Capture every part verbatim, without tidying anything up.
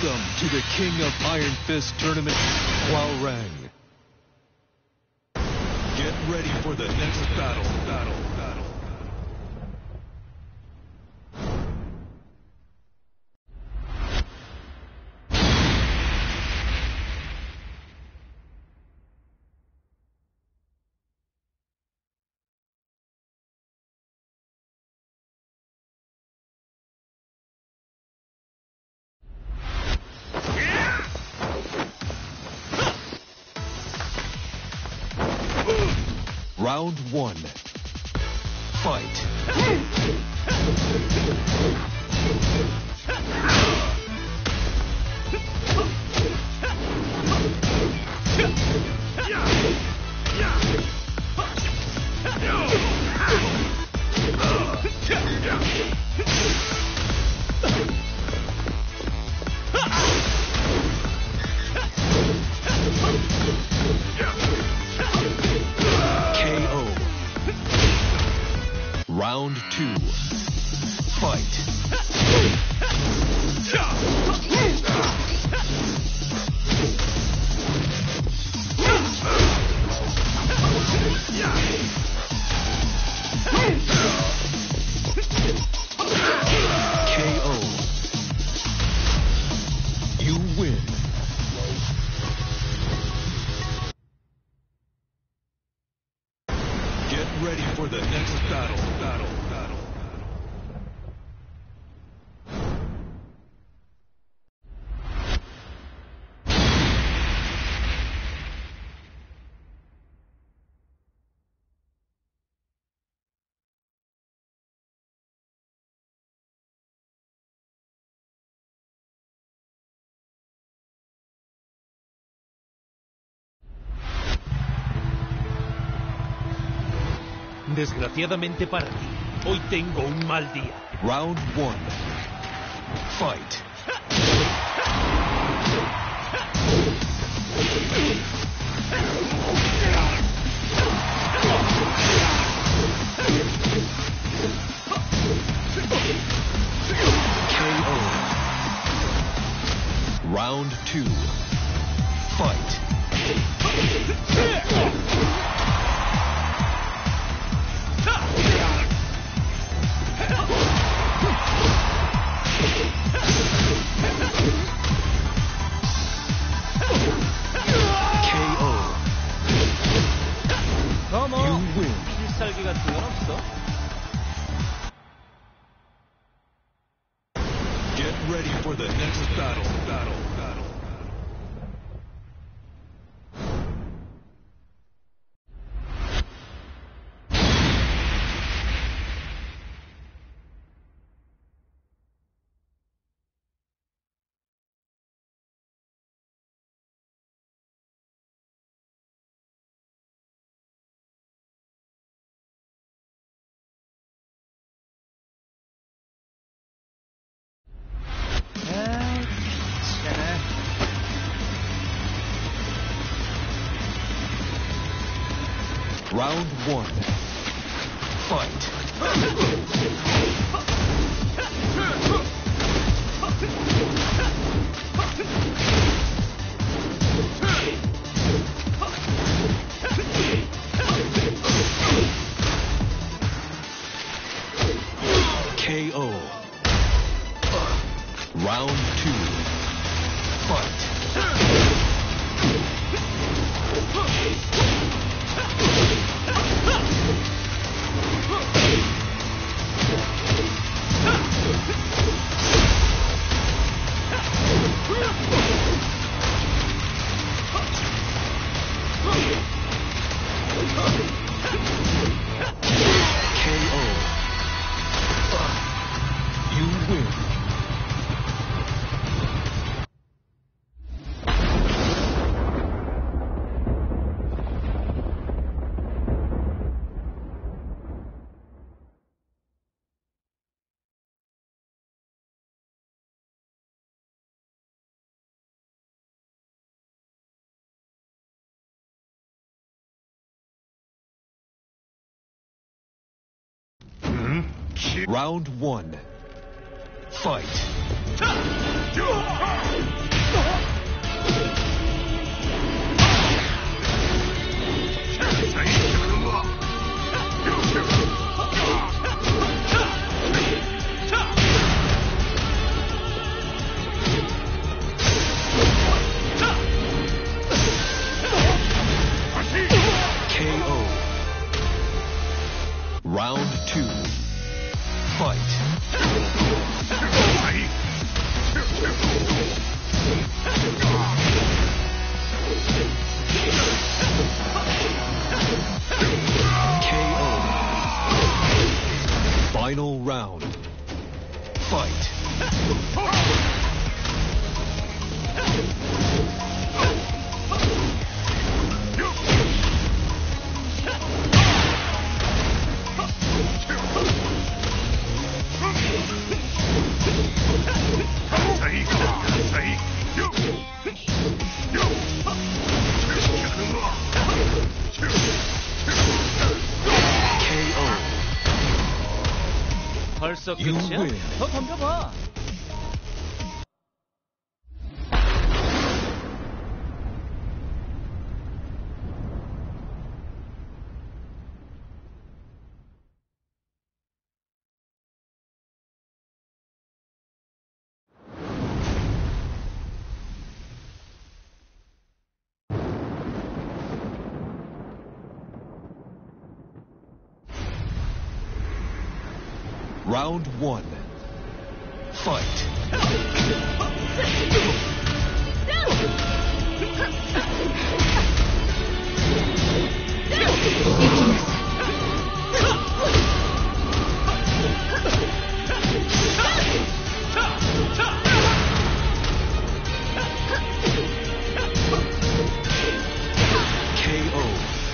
Welcome to the King of Iron Fist tournament, Hwaorang. Get ready for the next battle, battle, battle. Round one. Fight. Round two. Fight. K O. You win. Get ready for the next battle, battle, battle. Desgraciadamente para ti, hoy tengo un mal día. Round one. Fight. K O. Round two. Fight. 어머, 필살기 같은 건 없어? Get ready for the next battle, battle, battle. Round one. Fight. K O. Round two. Fight. K O. You win. Round one. Fight. Round two. Fight. K O. Final round. Fight. 벌써 You 끝이야? win. 더 덤벼봐. Round one. Fight. K O.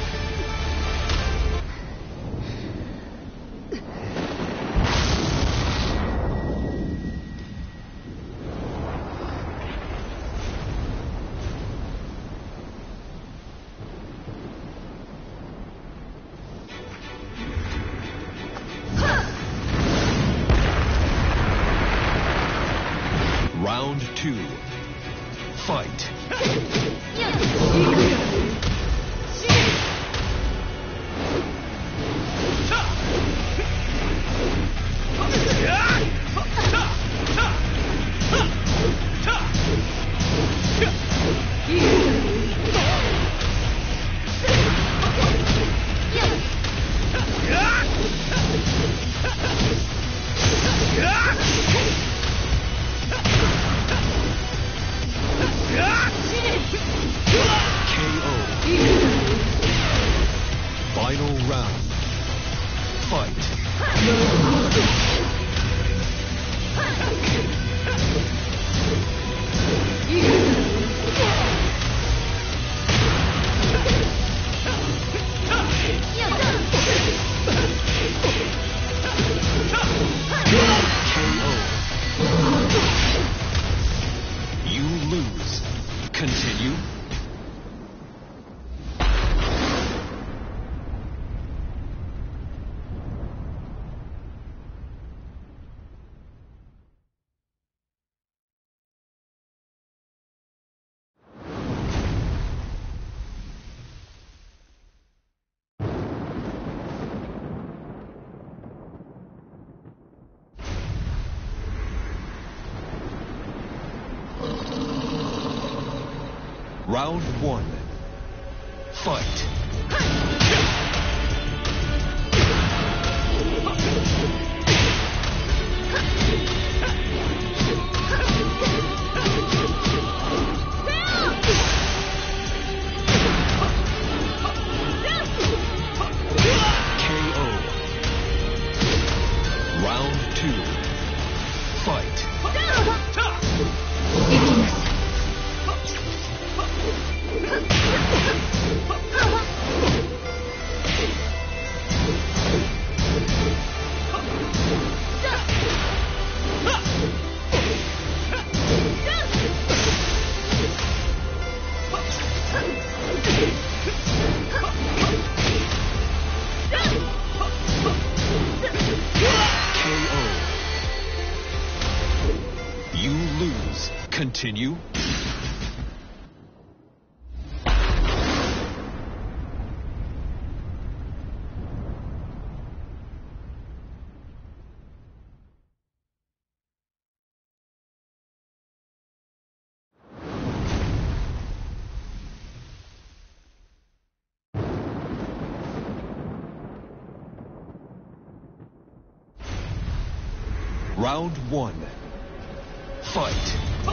Round two. Fight. K O. Final round. Fight. K O. You lose. Continue. Round one. Fight. K O. Round two. Fight. K O. You lose. Continue. Round one. Fight.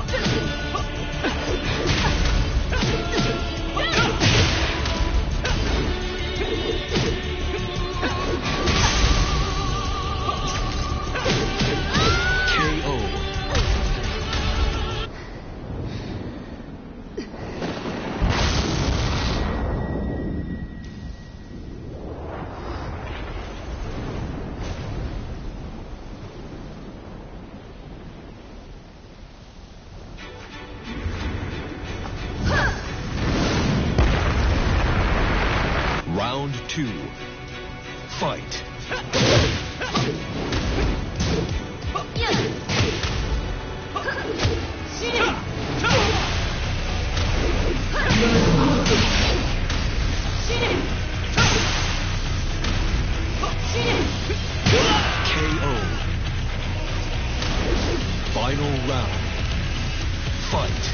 Round two. Fight. K O. Final round. Fight.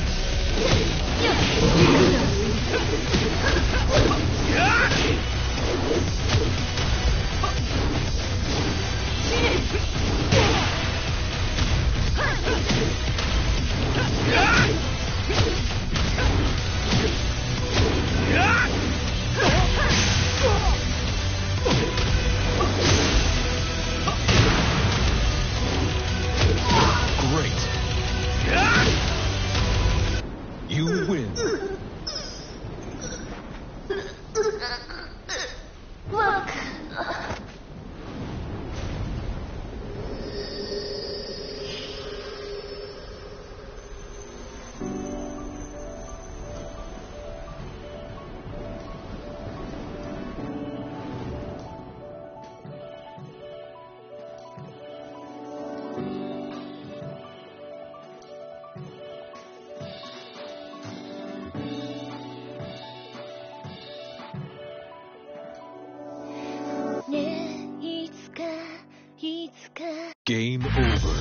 Great. You win. Look. Game over.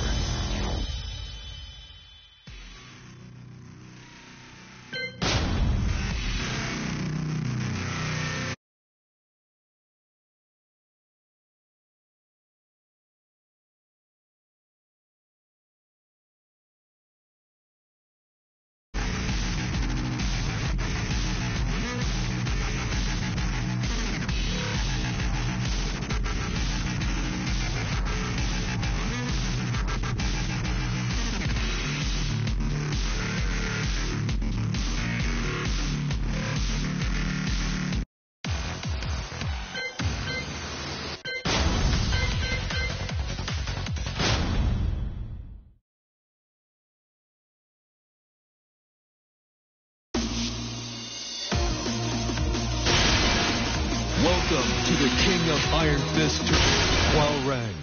Welcome to the King of Iron Fist, Huarang.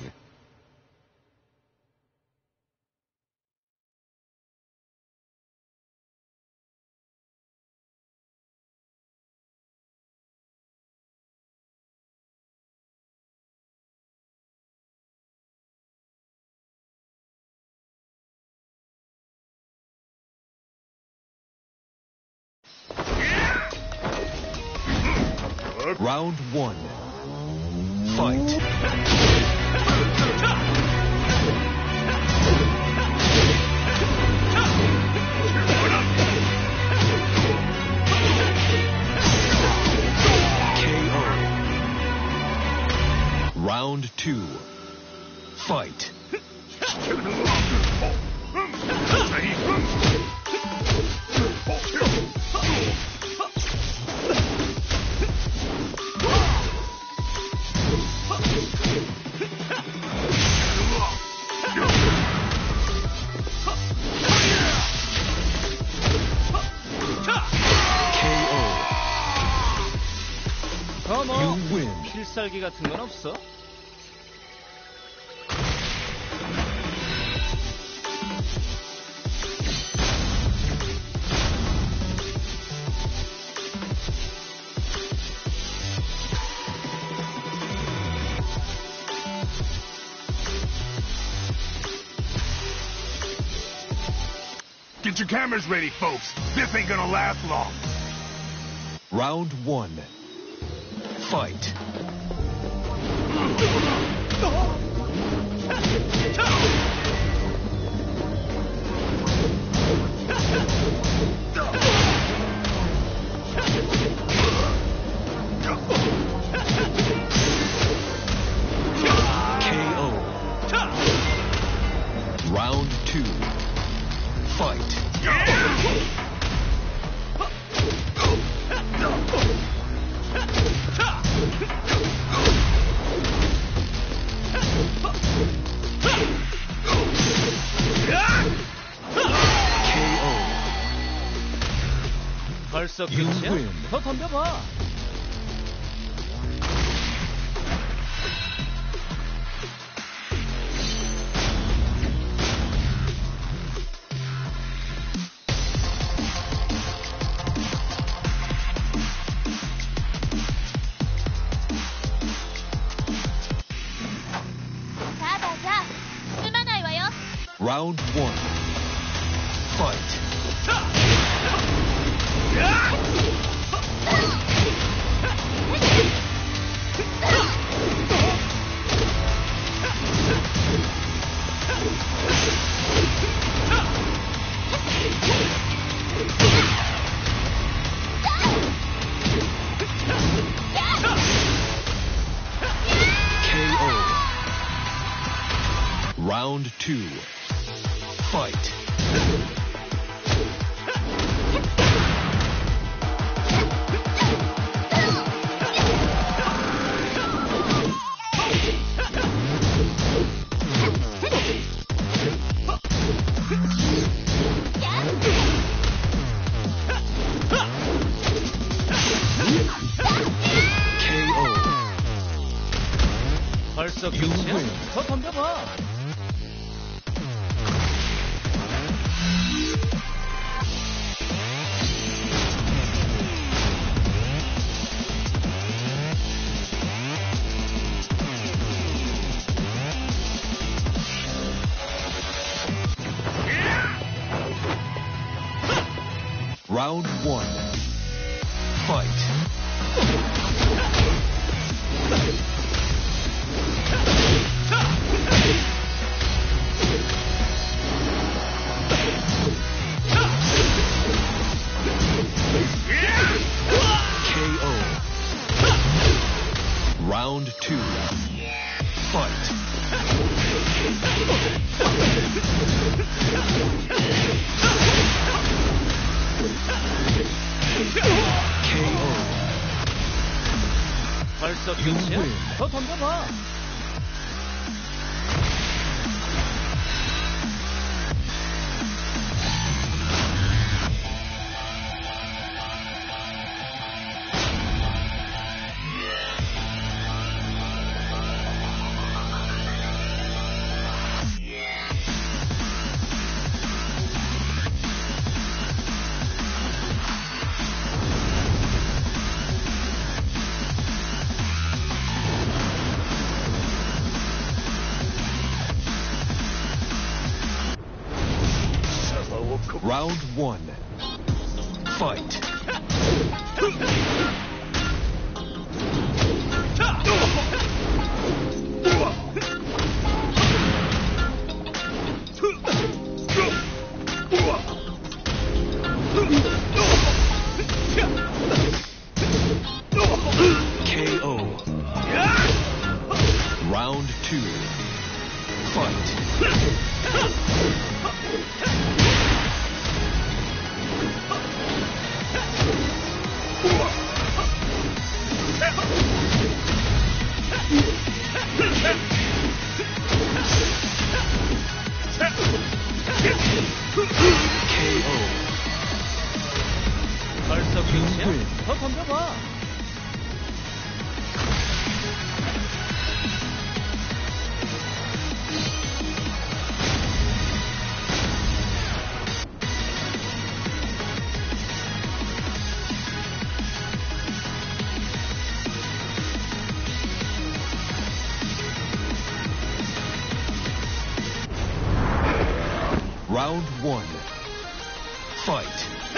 Round one. Fight. K O. Round two. Fight. 어머, You win. 필살기 같은 건 없어? Get your cameras ready, folks. This ain't gonna last long. Round one. Fight. Oh! 벌써 You 끝이야? win. 더 덤벼봐. 자, 자, 자. 쓸만하이 와요. Round one. Fight. K O. Round two. Fight. K O. 벌써 You 끝이야? win. 더 덤벼봐. Round one. Fight. K O. Round two. Fight. K O. 벌써 You 끝이야? win. 더 덤벼봐. Round one. Fight. K O. Round two. Fight. K O. 벌써 You 끝이야? win. 더 덤벼봐. Round one. Fight.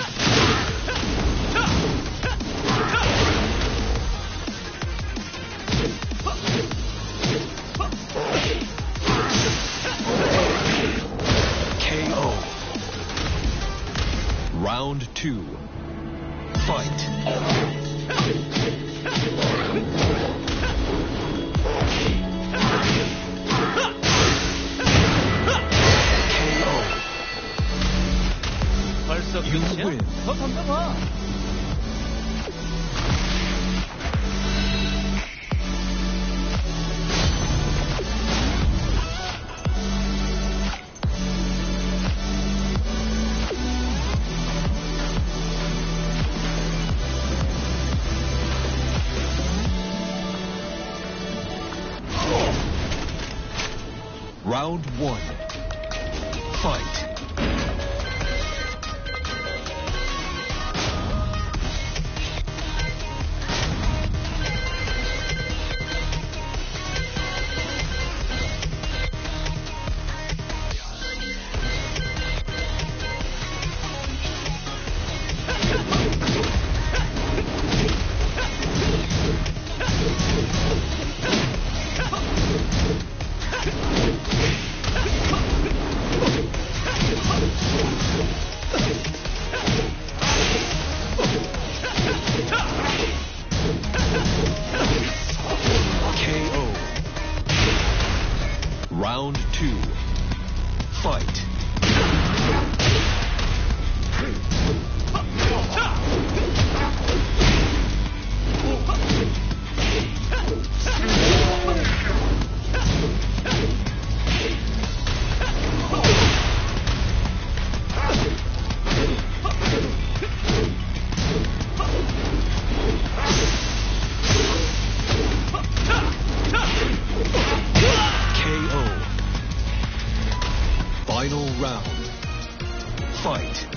K O. Round two. Fight. 벌써 You 끝이야? win. 더 덤벼봐. Round one. Fight. Round two. Fight. Final round. Fight.